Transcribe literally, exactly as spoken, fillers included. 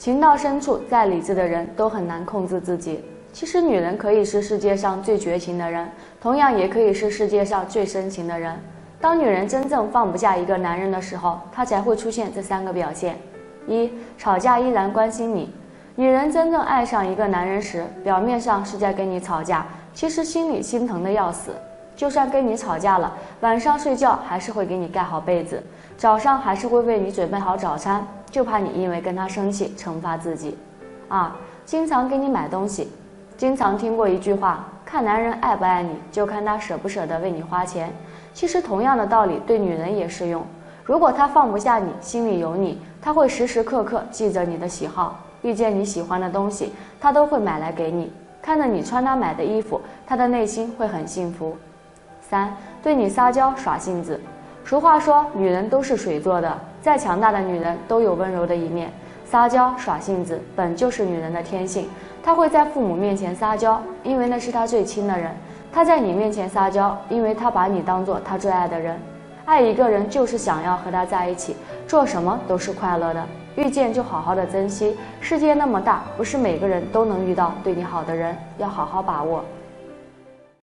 情到深处，再理智的人都很难控制自己。其实，女人可以是世界上最绝情的人，同样也可以是世界上最深情的人。当女人真正放不下一个男人的时候，她才会出现这三个表现：一、吵架依然关心你。女人真正爱上一个男人时，表面上是在跟你吵架，其实心里心疼的要死。就算跟你吵架了，晚上睡觉还是会给你盖好被子，早上还是会为你准备好早餐，就怕你因为跟他生气惩罚自己。二、经常给你买东西。经常听过一句话，看男人爱不爱你，就看他舍不舍得为你花钱。其实同样的道理对女人也适用。如果他放不下你，心里有你，他会时时刻刻记着你的喜好，遇见你喜欢的东西，他都会买来给你。看着你穿他买的衣服，他的内心会很幸福。三、对你撒娇耍性子。俗话说，女人都是水做的，再强大的女人都有温柔的一面。撒娇耍性子本就是女人的天性，她会在父母面前撒娇，因为那是她最亲的人；她在你面前撒娇，因为她把你当作她最爱的人。爱一个人就是想要和他在一起，做什么都是快乐的。遇见就好好的珍惜，世界那么大，不是每个人都能遇到对你好的人，要好好把握。